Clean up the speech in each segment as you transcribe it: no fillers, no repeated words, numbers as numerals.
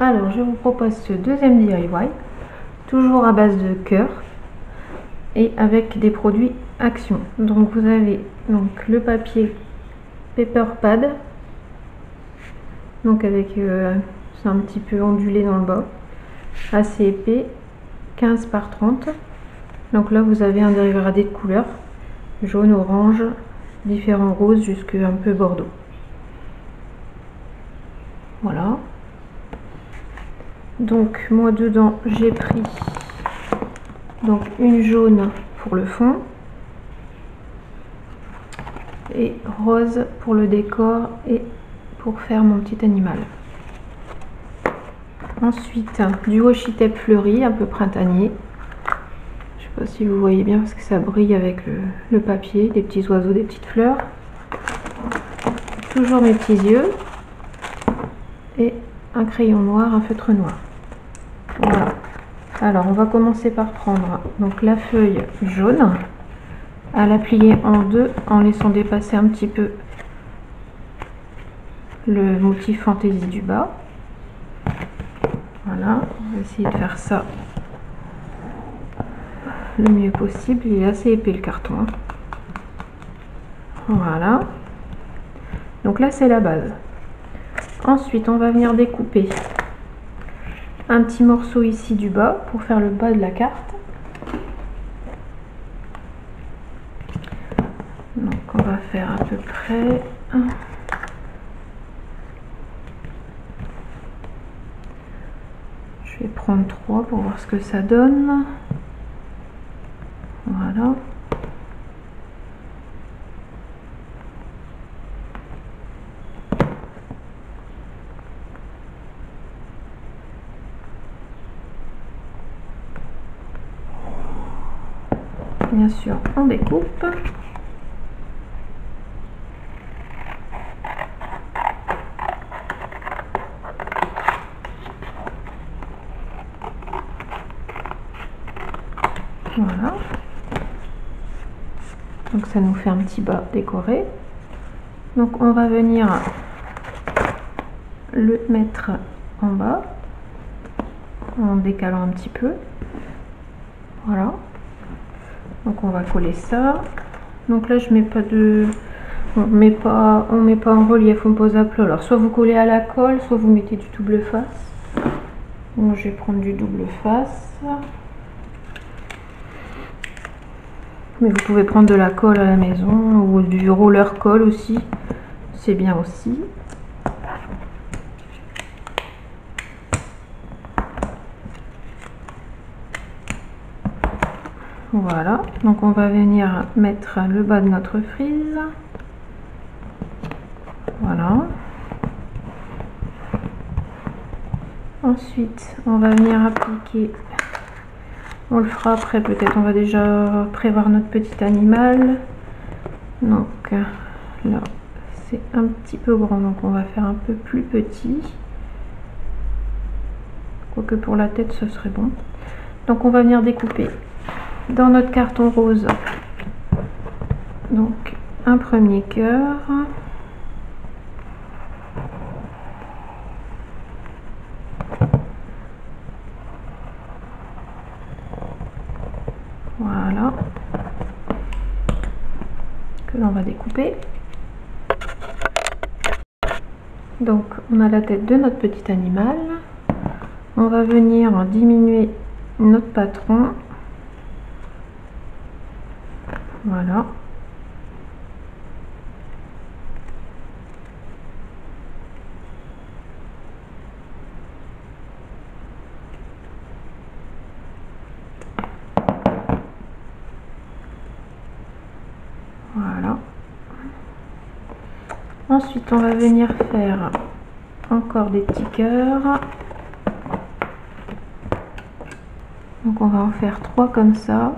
Alors je vous propose ce deuxième DIY, toujours à base de cœur et avec des produits Action. Donc vous avez donc le papier Paper Pad, donc avec c'est un petit peu ondulé dans le bas, assez épais, 15 par 30. Donc là vous avez un dégradé de couleurs, jaune, orange, différents roses jusqu'à un peu bordeaux. Voilà. Donc moi dedans j'ai pris donc une jaune pour le fond et rose pour le décor et pour faire mon petit animal. Ensuite du washi tape fleuri un peu printanier. Je sais pas si vous voyez bien parce que ça brille avec le papier, des petits oiseaux, des petites fleurs. Toujours mes petits yeux et un crayon noir, un feutre noir. Voilà. Alors on va commencer par prendre donc la feuille jaune, à la plier en deux en laissant dépasser un petit peu le motif fantaisie du bas. Voilà, on va essayer de faire ça le mieux possible. Il est assez épais le carton. Voilà. Donc là c'est la base. Ensuite on va venir découper un petit morceau ici du bas pour faire le bas de la carte. Donc on va faire à peu près je vais prendre 3 pour voir ce que ça donne. Voilà. Bien sûr, on découpe. Voilà. Donc ça nous fait un petit bas décoré. Donc on va venir le mettre en bas en décalant un petit peu. Voilà. Donc on va coller ça. Donc là je mets pas de, on met pas en relief, on pose à plat. Alors soit vous collez à la colle, soit vous mettez du double face. Donc je vais prendre du double face. Mais vous pouvez prendre de la colle à la maison ou du roller colle aussi, c'est bien aussi. Voilà, donc on va venir mettre le bas de notre frise. Voilà. Ensuite, on va venir appliquer, on le fera après peut-être, on va déjà prévoir notre petit animal. Donc là, c'est un petit peu grand, donc on va faire un peu plus petit. Quoique pour la tête, ce serait bon. Donc on va venir découper dans notre carton rose donc un premier cœur, voilà, que l'on va découper. Donc on a la tête de notre petit animal, on va venir diminuer notre patron. Voilà. Voilà. Ensuite, on va venir faire encore des petits cœurs. Donc on va en faire 3 comme ça.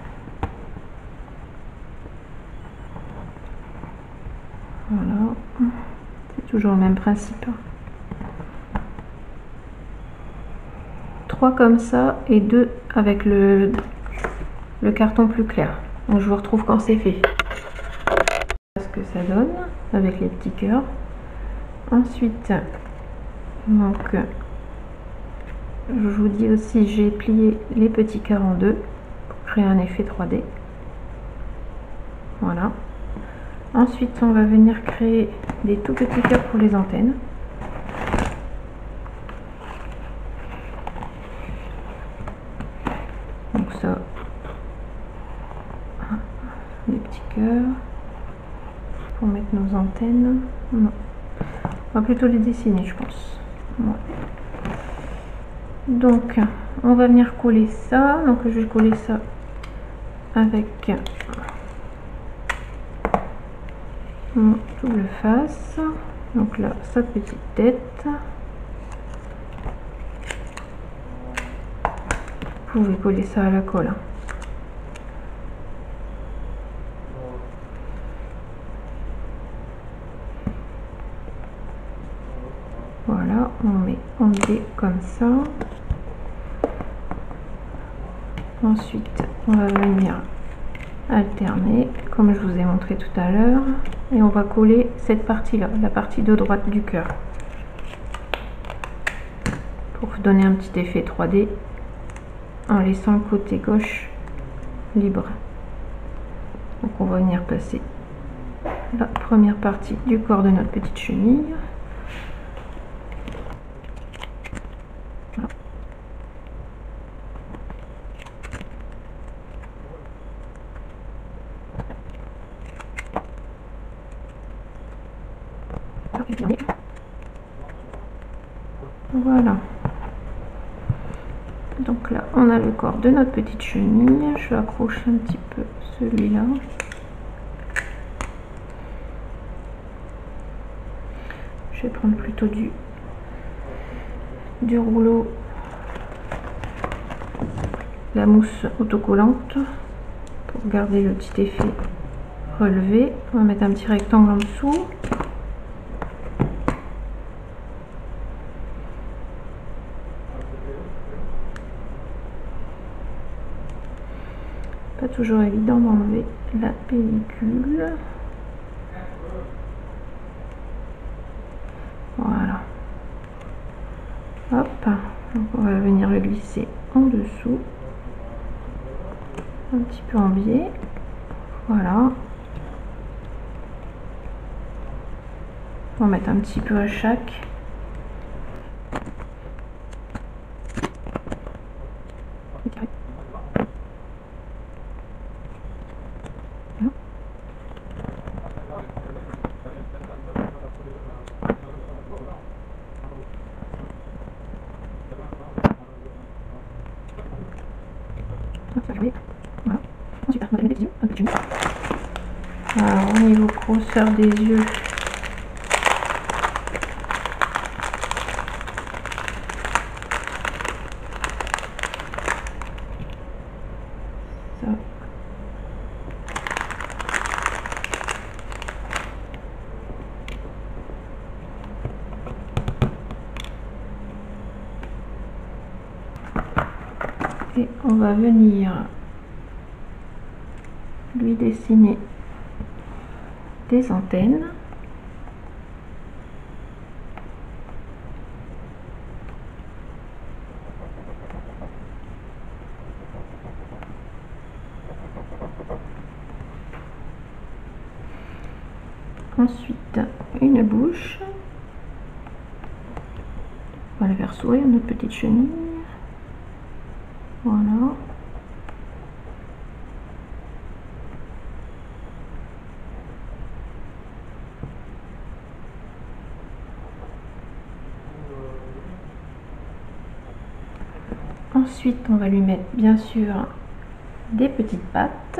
Voilà, c'est toujours le même principe. 3 comme ça et 2 avec le carton plus clair. Donc je vous retrouve quand c'est fait. Ce que ça donne avec les petits cœurs. Ensuite, donc je vous dis aussi, j'ai plié les petits cœurs en deux pour créer un effet 3D. Voilà. Ensuite, on va venir créer des tout petits cœurs pour les antennes. Donc ça, des petits cœurs pour mettre nos antennes. Non, on va plutôt les dessiner, je pense. Ouais. Donc, on va venir coller ça. Donc, je vais coller ça avec mon double face. Donc là, sa petite tête. Vous pouvez coller ça à la colle. Voilà, on met en D comme ça. Ensuite, on va venir alterner, comme je vous ai montré tout à l'heure, et on va coller cette partie-là, la partie de droite du cœur, pour vous donner un petit effet 3D, en laissant le côté gauche libre. Donc on va venir passer la première partie du corps de notre petite chenille. Voilà. Donc là, on a le corps de notre petite chenille. Je vais accrocher un petit peu celui-là. Je vais prendre plutôt du rouleau, la mousse autocollante pour garder le petit effet relevé. On va mettre un petit rectangle en dessous. Pas toujours évident d'enlever la pellicule. Voilà. Hop. Donc on va venir le glisser en dessous. Un petit peu en biais. Voilà. On va mettre un petit peu à chaque. Alors, au niveau grosseur des yeux, ça. Et on va venir lui dessiner des antennes. Ensuite, une bouche. On va le faire sourire, notre petite chenille. Voilà. Ensuite, on va lui mettre bien sûr des petites pattes.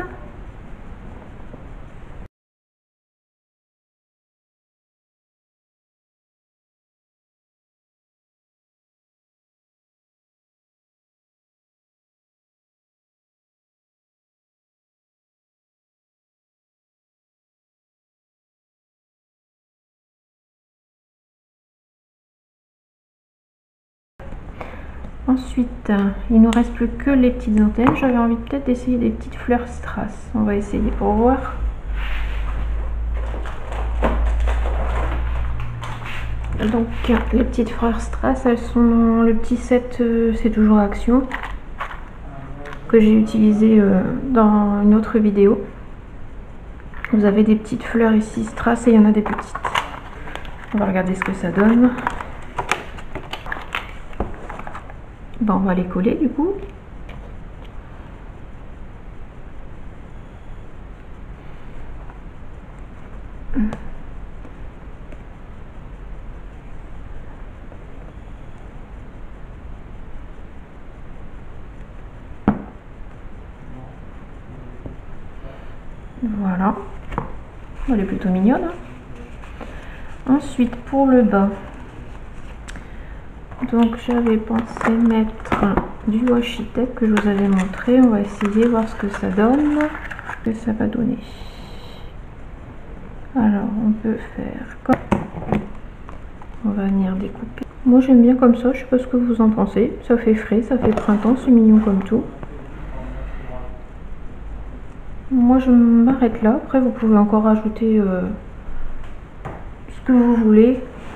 Ensuite, il nous reste plus que les petites antennes. J'avais envie peut-être d'essayer des petites fleurs strass. On va essayer pour voir. Donc les petites fleurs strass, elles sont dans le petit set C'est toujours Action que j'ai utilisé dans une autre vidéo. Vous avez des petites fleurs ici strass et il y en a des petites. On va regarder ce que ça donne. Bon, on va les coller du coup. Voilà, elle est plutôt mignonne. Ensuite, pour le bas, donc j'avais pensé mettre du washi tape que je vous avais montré. On va essayer voir ce que ça donne, ce que ça va donner. Alors, on peut faire comme... On va venir découper. Moi, j'aime bien comme ça, je sais pas ce que vous en pensez. Ça fait frais, ça fait printemps, c'est mignon comme tout. Moi je m'arrête là, après vous pouvez encore ajouter ce que vous voulez.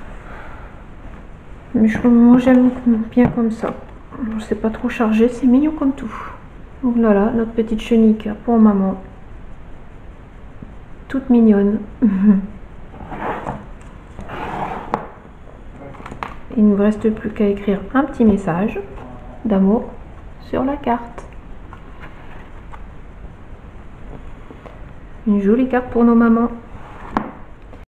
Mais moi j'aime bien comme ça. C'est pas trop chargé, c'est mignon comme tout. Donc voilà, notre petite chenika pour maman. Toute mignonne. Il ne nous reste plus qu'à écrire un petit message d'amour sur la carte. Une jolie carte pour nos mamans.